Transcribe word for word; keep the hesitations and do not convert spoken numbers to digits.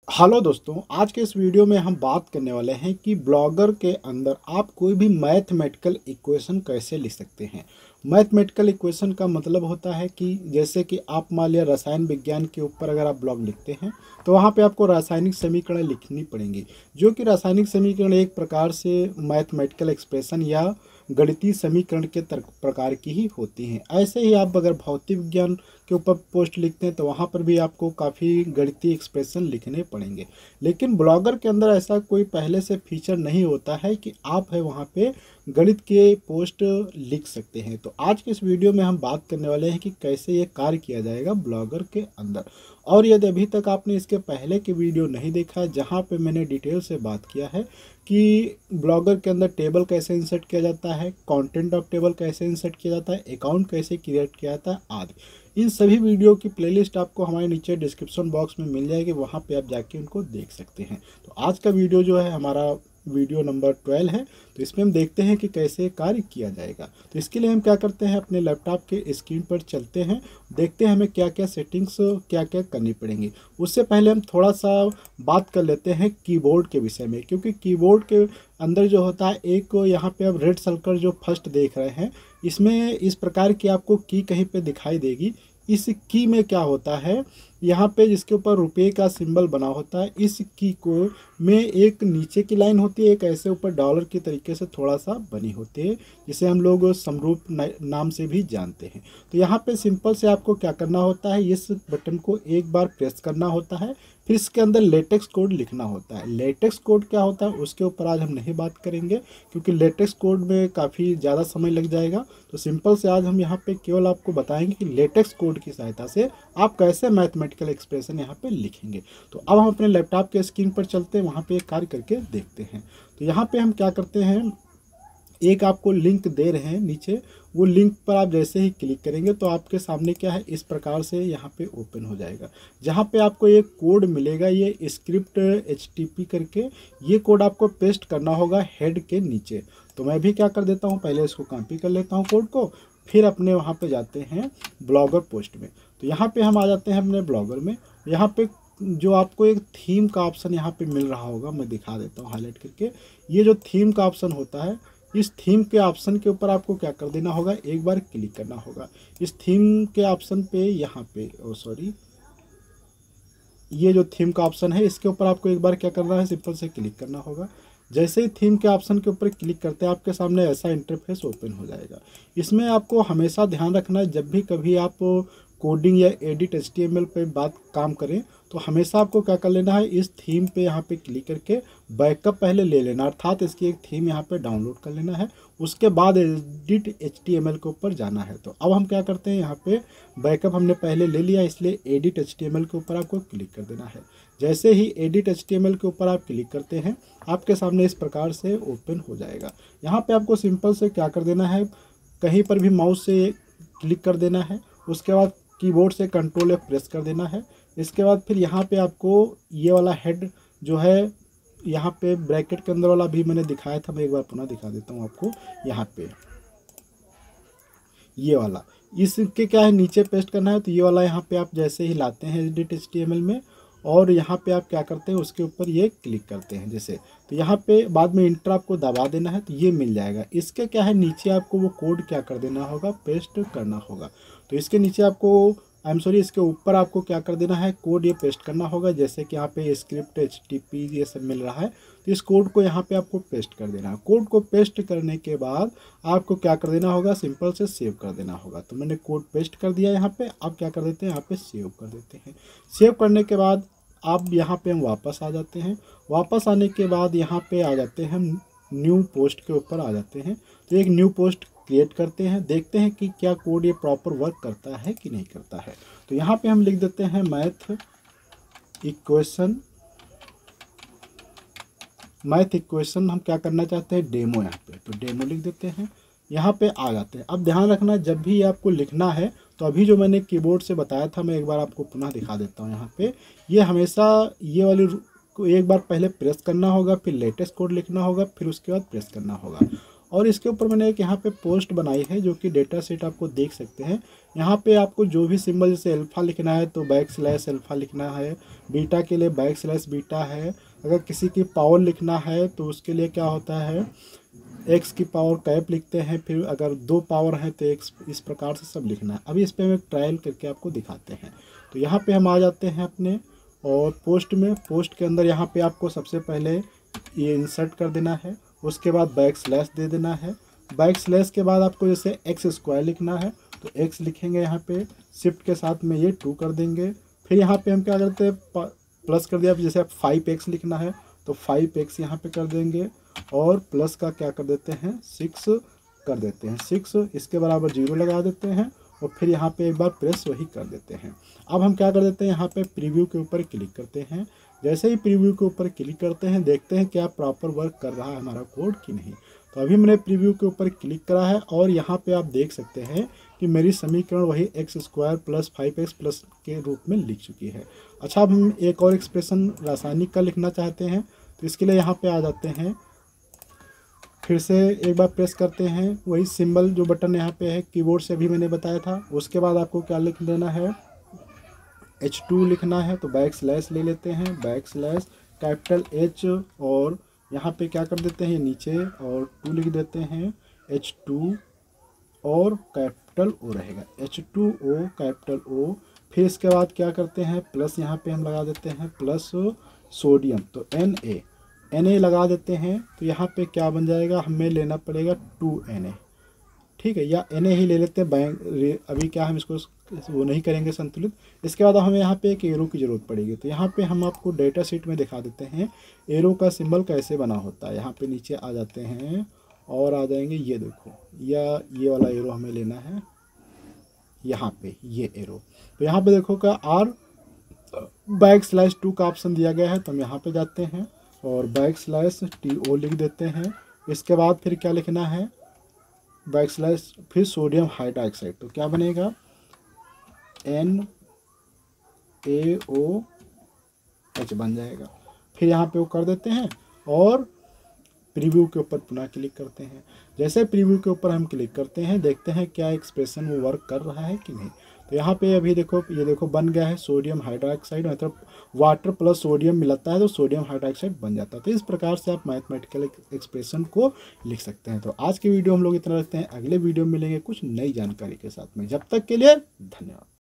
Hello दोस्तों, आज के इस वीडियो में हम बात करने वाले हैं कि ब्लॉगर के अंदर आप कोई भी मैथमेटिकल इक्वेशन कैसे लिख सकते हैं। मैथमेटिकल इक्वेशन का मतलब होता है कि जैसे कि आप मान लिया रसायन विज्ञान के ऊपर अगर आप ब्लॉग लिखते हैं तो वहाँ पे आपको रासायनिक समीकरण लिखनी पड़ेंगी, जो कि रासायनिक समीकरण एक प्रकार से मैथमेटिकल एक्सप्रेशन या गणितीय समीकरण के तर्क प्रकार की ही होती हैं। ऐसे ही आप अगर भौतिक विज्ञान के ऊपर पोस्ट लिखते हैं तो वहाँ पर भी आपको काफ़ी गणितीय एक्सप्रेशन लिखने पड़ेंगे। लेकिन ब्लॉगर के अंदर ऐसा कोई पहले से फीचर नहीं होता है कि आप है वहाँ पे गणित के पोस्ट लिख सकते हैं। तो आज के इस वीडियो में हम बात करने वाले हैं कि कैसे ये कार्य किया जाएगा ब्लॉगर के अंदर। और यदि अभी तक आपने इसके पहले के वीडियो नहीं देखा है जहाँ पे मैंने डिटेल से बात किया है कि ब्लॉगर के अंदर टेबल कैसे इंसर्ट किया जाता है, कंटेंट ऑफ टेबल कैसे इंसर्ट किया जाता है, अकाउंट कैसे क्रिएट किया जाता है आदि, इन सभी वीडियो की प्लेलिस्ट आपको हमारे नीचे डिस्क्रिप्शन बॉक्स में मिल जाएगी, वहाँ पे आप जाके उनको देख सकते हैं। तो आज का वीडियो जो है हमारा वीडियो नंबर ट्वेल्व है, तो इसमें हम देखते हैं कि कैसे कार्य किया जाएगा। तो इसके लिए हम क्या करते हैं, अपने लैपटॉप के स्क्रीन पर चलते हैं, देखते हैं हमें क्या क्या सेटिंग्स क्या क्या करनी पड़ेंगी। उससे पहले हम थोड़ा सा बात कर लेते हैं कीबोर्ड के विषय में, क्योंकि कीबोर्ड के अंदर जो होता है एक यहाँ पे आप रेड सर्कल जो फर्स्ट देख रहे हैं, इसमें इस प्रकार की आपको की कहीं पे दिखाई देगी। इस की में क्या होता है, यहाँ पे जिसके ऊपर रुपये का सिंबल बना होता है, इस की को में एक नीचे की लाइन होती है, एक ऐसे ऊपर डॉलर की तरीके से थोड़ा सा बनी होती है, जिसे हम लोग समरूप नाम से भी जानते हैं। तो यहाँ पे सिंपल से आपको क्या करना होता है, इस बटन को एक बार प्रेस करना होता है, फिर इसके अंदर लेटेक्स कोड लिखना होता है। लेटेक्स कोड क्या होता है उसके ऊपर आज हम नहीं बात करेंगे, क्योंकि लेटेक्स कोड में काफ़ी ज़्यादा समय लग जाएगा। तो सिंपल से आज हम यहाँ पे केवल आपको बताएंगे कि लेटेक्स कोड की सहायता से आप कैसे मैथमेटिकल एक्सप्रेशन यहाँ पे लिखेंगे। तो अब हम अपने लैपटॉप के स्क्रीन पर चलते हैं, वहाँ पे एक कार्य करके देखते हैं। तो यहाँ पे हम क्या करते हैं, एक आपको लिंक दे रहे हैं नीचे, वो लिंक पर आप जैसे ही क्लिक करेंगे तो आपके सामने क्या है, इस प्रकार से यहाँ पे ओपन हो जाएगा, जहाँ पे आपको एक कोड मिलेगा, ये स्क्रिप्ट एच टी पी करके, ये कोड आपको पेस्ट करना होगा हेड के नीचे। तो मैं भी क्या कर देता हूँ, पहले इसको कॉपी कर लेता हूँ कोड को, फिर अपने वहाँ पे जाते हैं ब्लॉगर पोस्ट में। तो यहाँ पे हम आ जाते हैं अपने ब्लॉगर में। यहाँ पे जो आपको एक थीम का ऑप्शन यहाँ पे मिल रहा होगा, मैं दिखा देता हूँ हाईलाइट करके। ये जो थीम का ऑप्शन होता है, इस थीम के ऑप्शन के ऊपर आपको क्या कर देना होगा, एक बार क्लिक करना होगा। इस थीम के ऑप्शन पे यहाँ पे ओ सॉरी ये जो थीम का ऑप्शन है इसके ऊपर आपको एक बार क्या करना है, सिंपल से क्लिक करना होगा। जैसे ही थीम के ऑप्शन के ऊपर क्लिक करते हैं आपके सामने ऐसा इंटरफेस ओपन हो जाएगा। इसमें आपको हमेशा ध्यान रखना है, जब भी कभी आप कोडिंग या edit H T M L पे बात काम करें तो हमेशा आपको क्या कर लेना है, इस थीम पे यहाँ पे क्लिक करके बैकअप पहले ले लेना, अर्थात इसकी एक थीम यहाँ पे डाउनलोड कर लेना है। उसके बाद edit H T M L के ऊपर जाना है। तो अब हम क्या करते हैं, यहाँ पे बैकअप हमने पहले ले लिया, इसलिए edit H T M L के ऊपर आपको क्लिक कर देना है। जैसे ही edit H T M L के ऊपर आप क्लिक करते हैं, आपके सामने इस प्रकार से ओपन हो जाएगा। यहाँ पे आपको सिंपल से क्या कर देना है, कहीं पर भी माउस से क्लिक कर देना है, उसके बाद कीबोर्ड से कंट्रोल एफ प्रेस कर देना है। इसके बाद फिर यहाँ पे आपको ये वाला हेड जो है, यहाँ पे ब्रैकेट के अंदर वाला भी मैंने दिखाया था, मैं एक बार पुनः दिखा देता हूँ आपको। यहाँ पे ये वाला, इसके क्या है, नीचे पेस्ट करना है। तो ये वाला यहाँ पे आप जैसे ही लाते हैं edit H T M L में, और यहाँ पे आप क्या करते हैं, उसके ऊपर ये क्लिक करते हैं जैसे, तो यहाँ पे बाद में इंटर आपको दबा देना है, तो ये मिल जाएगा। इसके क्या है, नीचे आपको वो कोड क्या कर देना होगा, पेस्ट करना होगा। तो इसके नीचे आपको आई एम सॉरी इसके ऊपर आपको क्या कर देना है, कोड ये पेस्ट करना होगा। जैसे कि यहाँ पे स्क्रिप्ट एच टी पी ये सब मिल रहा है, तो इस कोड को यहाँ पे आपको पेस्ट कर देना है। कोड को पेस्ट करने के बाद आपको क्या कर देना होगा, सिंपल से सेव कर देना होगा। तो मैंने कोड पेस्ट कर दिया यहाँ पे, अब क्या कर देते हैं, यहाँ पे सेव कर देते हैं। सेव करने के बाद आप यहाँ पे हम वापस आ जाते हैं। वापस आने के बाद यहाँ पे आ जाते हैं हम न्यू पोस्ट के ऊपर आ जाते हैं। तो एक न्यू पोस्ट क्रिएट करते हैं, देखते हैं कि क्या कोड ये प्रॉपर वर्क करता है कि नहीं करता है। तो यहाँ पे हम लिख देते हैं मैथ इक्वेशन, मैथ इक्वेशन हम क्या करना चाहते हैं, डेमो। यहाँ पे तो डेमो लिख देते हैं, यहाँ पे आ जाते हैं। अब ध्यान रखना, जब भी आपको लिखना है तो अभी जो मैंने कीबोर्ड से बताया था, मैं एक बार आपको पुनः दिखा देता हूँ। यहाँ पे ये हमेशा ये वाली को एक बार पहले प्रेस करना होगा, फिर लेटेस्ट कोड लिखना होगा, फिर उसके बाद प्रेस करना होगा। और इसके ऊपर मैंने एक यहाँ पे पोस्ट बनाई है जो कि डेटा सेट आपको देख सकते हैं। यहाँ पे आपको जो भी सिंबल, जैसे अल्फ़ा लिखना है तो बैक स्लैश अल्फ़ा लिखना है, बीटा के लिए बैक स्लैश बीटा है, अगर किसी की पावर लिखना है तो उसके लिए क्या होता है एक्स की पावर कैप लिखते हैं, फिर अगर दो पावर है तो एक्स, इस प्रकार से सब लिखना है। अभी इस पर हम एक ट्रायल करके आपको दिखाते हैं। तो यहाँ पे हम आ जाते हैं अपने और पोस्ट में। पोस्ट के अंदर यहाँ पे आपको सबसे पहले ये इंसर्ट कर देना है, उसके बाद बैक स्लैश दे देना है। बैक स्लैश के बाद आपको जैसे एक्स स्क्वायर लिखना है तो एक्स लिखेंगे, यहाँ पे शिफ्ट के साथ में ये टू कर देंगे। फिर यहाँ पे हम क्या करते हैं प्लस कर दिया, जैसे आप फाइव एक्स लिखना है तो फाइव एक्स यहाँ पे कर देंगे और प्लस का क्या कर देते हैं सिक्स कर देते हैं, सिक्स इसके बराबर जीरो लगा देते हैं और फिर यहाँ पे एक बार प्रेस वही कर देते हैं। अब हम क्या कर देते हैं यहाँ पे प्रीव्यू के ऊपर क्लिक करते हैं। जैसे ही प्रीव्यू के ऊपर क्लिक करते हैं देखते हैं क्या प्रॉपर वर्क कर रहा है हमारा कोड कि नहीं। तो अभी मैंने प्रीव्यू के ऊपर क्लिक करा है और यहाँ पे आप देख सकते हैं कि मेरी समीकरण वही x square plus five x plus के रूप में लिख चुकी है। अच्छा, अब हम एक और एक्सप्रेशन रासायनिक का लिखना चाहते हैं तो इसके लिए यहाँ पे आ जाते हैं, फिर से एक बार प्रेस करते हैं, वही सिंबल जो बटन यहाँ पे है कीबोर्ड से भी मैंने बताया था। उसके बाद आपको क्या लिख लेना है, एच टू लिखना है तो बैक स्लैश ले लेते हैं, बैक स्लैश कैपिटल एच और यहाँ पे क्या कर देते हैं नीचे और टू लिख देते हैं, एच टू और कैपिटल ओ रहेगा, H two O capital O. फिर इसके बाद क्या करते हैं प्लस यहाँ पे हम लगा देते हैं प्लस सोडियम तो एन ए एन ए लगा देते हैं। तो यहाँ पे क्या बन जाएगा, हमें लेना पड़ेगा टू एन ए, ठीक है, या एन ए ही ले लेते हैं। बैंक अभी क्या हम इसको वो नहीं करेंगे संतुलित। इसके बाद हमें यहाँ पे एक एरो की ज़रूरत पड़ेगी। तो यहाँ पे हम आपको डेटा शीट में दिखा देते हैं एरो का सिंबल कैसे बना होता है। यहाँ पे नीचे आ जाते हैं और आ जाएंगे, ये देखो, या ये वाला एरो हमें लेना है, यहाँ पे ये एरो। तो यहाँ पे देखो का आर बैक स्लैश टू का ऑप्शन दिया गया है तो हम यहाँ पे जाते हैं और बैक स्लैश टी ओ लिख देते हैं। इसके बाद फिर क्या लिखना है, बैक स्लैश फिर सोडियम हाइड्रोक्साइड तो क्या बनेगा, एन ए ओ एच बन जाएगा। फिर यहाँ पे वो कर देते हैं और प्रीव्यू के ऊपर पुनः क्लिक करते हैं। जैसे प्रीव्यू के ऊपर हम क्लिक करते हैं देखते हैं क्या एक्सप्रेशन वो वर्क कर रहा है कि नहीं। तो यहाँ पे अभी देखो, ये देखो बन गया है सोडियम हाइड्रोक्साइड, मतलब वाटर प्लस सोडियम मिलाता है तो सोडियम हाइड्रोक्साइड बन जाता है। तो इस प्रकार से आप मैथमेटिकल एक्सप्रेशन को लिख सकते हैं। तो आज की वीडियो हम लोग इतना रखते हैं, अगले वीडियो में मिलेंगे कुछ नई जानकारी के साथ में। जब तक के लिए धन्यवाद।